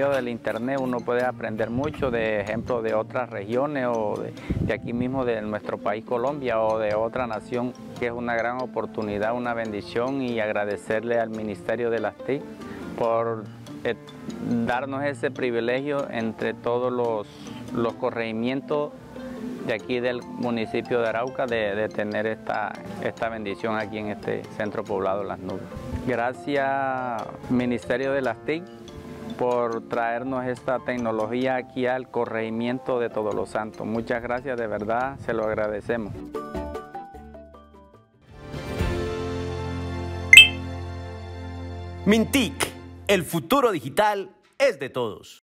medio del internet uno puede aprender mucho de ejemplos de otras regiones o de aquí mismo de nuestro país Colombia o de otra nación, que es una gran oportunidad, una bendición, y agradecerle al Ministerio de las TIC por darnos ese privilegio entre todos los corregimientos de aquí del municipio de Arauca de tener esta bendición aquí en este centro poblado Las Nubes. Gracias Ministerio de las TIC por traernos esta tecnología aquí al corregimiento de Todos los Santos. Muchas gracias, de verdad, se lo agradecemos. Mintic, el futuro digital es de todos.